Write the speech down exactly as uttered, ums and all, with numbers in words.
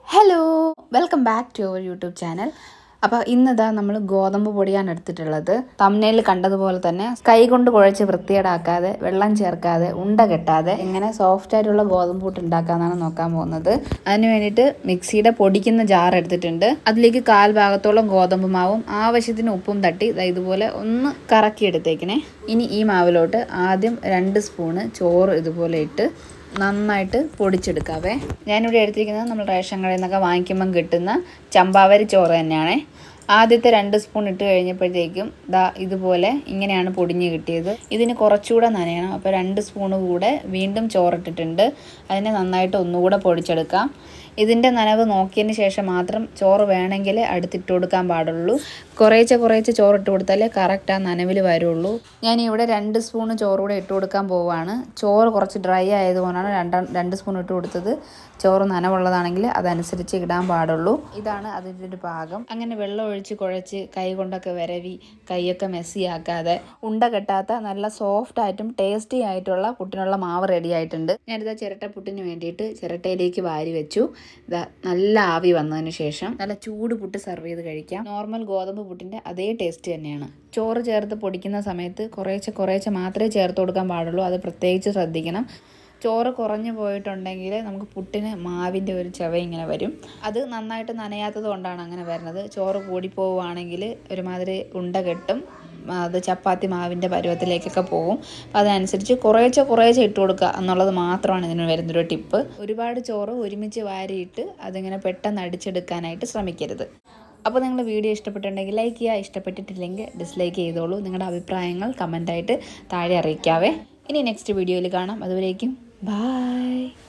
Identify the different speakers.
Speaker 1: Hello, welcome back to our YouTube channel. അപ്പോൾ ഇന്നിതാ നമ്മൾ ഗോതമ്പ് പൊടിയാണ് എടുത്തിട്ടുള്ളത്. തംബ്നെയിലിൽ കണ്ടതുപോലെ തന്നെ കൈ കൊണ്ട് കുഴച്ച് വൃത്തികേടാക്കാതെ വെള്ളം ചേർക്കാതെ ഉണ്ട കെട്ടാതെ എങ്ങനെ സോഫ്റ്റ് ആയിട്ടുള്ള ഗോതമ്പ് പുട്ട് ഉണ്ടാക്കാമെന്നാണ് നോക്കാൻ പോകുന്നത്. അതിന് വേണ്ടിയിട്ട് മിക്സിയുടെ പൊടിക്കുന്ന ജാർ എടുത്തിട്ടുണ്ട്. അതിലേക്ക് കാൽ ഭാഗത്തോളം ഗോതമ്പ് മാവും ആവശ്യത്തിന് ഉപ്പും തട്ടി ഇതുപോലെ ഒന്ന് കറക്കി എടുത്തേക്കണേ. ഇനി ഈ മാവിലോട്ട് ആദ്യം രണ്ട് സ്പൂണ് ചോറ് ഇതുപോലെ ഇട്ട് നന്നായിട്ട് പൊടിച്ചെടുക്കാവേ. ഞാനിവിടെ എടുത്തിരിക്കുന്നത് നമ്മൾ റേഷൻ കടയിൽ നിന്നൊക്കെ വാങ്ങിക്കുമ്പം കിട്ടുന്ന ചമ്പാവരി ചോറ് തന്നെയാണ്. ആദ്യത്തെ രണ്ട് സ്പൂൺ ഇട്ട് കഴിഞ്ഞപ്പോഴത്തേക്കും ദാ ഇതുപോലെ ഇങ്ങനെയാണ് പൊടിഞ്ഞ് കിട്ടിയത്. ഇതിന് കുറച്ചുകൂടെ നനയണം. അപ്പോൾ രണ്ട് സ്പൂണ് കൂടെ വീണ്ടും ചോറിട്ടിട്ടുണ്ട്. അതിനെ നന്നായിട്ട് ഒന്നുകൂടെ പൊടിച്ചെടുക്കാം. ഇതിൻ്റെ നനവ് നോക്കിയതിന് ശേഷം മാത്രം ചോറ് വേണമെങ്കിൽ അടുത്തിട്ട് കൊടുക്കാൻ പാടുള്ളൂ. കുറേശ്ശെ കുറേശ്ശെ ചോറിട്ട് കൊടുത്താലേ കറക്റ്റ് ആ നനവിൽ വരുള്ളൂ. ഞാനിവിടെ രണ്ട് സ്പൂണ് ചോറ് കൂടെ ഇട്ട് കൊടുക്കാൻ പോവുകയാണ്. ചോറ് കുറച്ച് ഡ്രൈ ആയതുകൊണ്ടാണ് രണ്ടാം രണ്ട് സ്പൂൺ ഇട്ട് കൊടുത്തത്. ചോറ് നനവുള്ളതാണെങ്കിൽ അതനുസരിച്ച് ഇടാൻ പാടുള്ളൂ. ഇതാണ് അതിൻ്റെ ഒരു പാകം. അങ്ങനെ വെള്ളം ഒഴിച്ച് കുഴച്ച് കൈ കൊണ്ടൊക്കെ വരവി കൈയൊക്കെ മെസ്സിയാക്കാതെ ഉണ്ട കെട്ടാത്ത നല്ല സോഫ്റ്റ് ആയിട്ടും ടേസ്റ്റി ആയിട്ടുള്ള പുട്ടിനുള്ള മാവ് റെഡി ആയിട്ടുണ്ട്. ഞാനിതാ ചിരട്ട പുട്ടിന് വേണ്ടിയിട്ട് ചിരട്ടയിലേക്ക് വാരി വെച്ചു. ഇതാ നല്ല ആവി വന്നതിന് ശേഷം നല്ല ചൂട് പുട്ട് സെർവ് ചെയ്ത് കഴിക്കാം. നോർമൽ ഗോതമ്പ് പുട്ടിൻ്റെ അതേ ടേസ്റ്റ് തന്നെയാണ്. ചോറ് ചേർത്ത് പൊടിക്കുന്ന സമയത്ത് കുറേശ്ശെ കുറേശ്ശെ മാത്രമേ ചേർത്ത് കൊടുക്കാൻ പാടുള്ളൂ. അത് പ്രത്യേകിച്ച് ശ്രദ്ധിക്കണം. ചോറ് കുറഞ്ഞു പോയിട്ടുണ്ടെങ്കിൽ നമുക്ക് പുട്ടിന് മാവിൻ്റെ ഒരു ചവ ഇങ്ങനെ വരും. അത് നന്നായിട്ട് നനയാത്തത് കൊണ്ടാണ് അങ്ങനെ വരുന്നത്. ചോറ് കൂടിപ്പോവുകയാണെങ്കിൽ ഒരുമാതിരി ഉണ്ട കെട്ടും, അത് ചപ്പാത്തി മാവിൻ്റെ പരുവത്തിലേക്കൊക്കെ പോകും. അപ്പോൾ അതനുസരിച്ച് കുറേശ്ശെ കുറേശ്ശെ ഇട്ട് കൊടുക്കുക എന്നുള്ളത് മാത്രമാണ് ഇതിന് വരുന്നൊരു ടിപ്പ്. ഒരുപാട് ചോറ് ഒരുമിച്ച് വാരിയിട്ട് അതിങ്ങനെ പെട്ടെന്ന് അടിച്ചെടുക്കാനായിട്ട് ശ്രമിക്കരുത്. അപ്പോൾ നിങ്ങൾ വീഡിയോ ഇഷ്ടപ്പെട്ടിട്ടുണ്ടെങ്കിൽ ലൈക്ക് ചെയ്യുക, ഇഷ്ടപ്പെട്ടിട്ടില്ലെങ്കിൽ ഡിസ്ലൈക്ക് ചെയ്തോളൂ. നിങ്ങളുടെ അഭിപ്രായങ്ങൾ കമൻറ്റായിട്ട് താഴെ അറിയിക്കാവേ. ഇനി നെക്സ്റ്റ് വീഡിയോയിൽ കാണാം. അതുവരേക്കും ബൈ.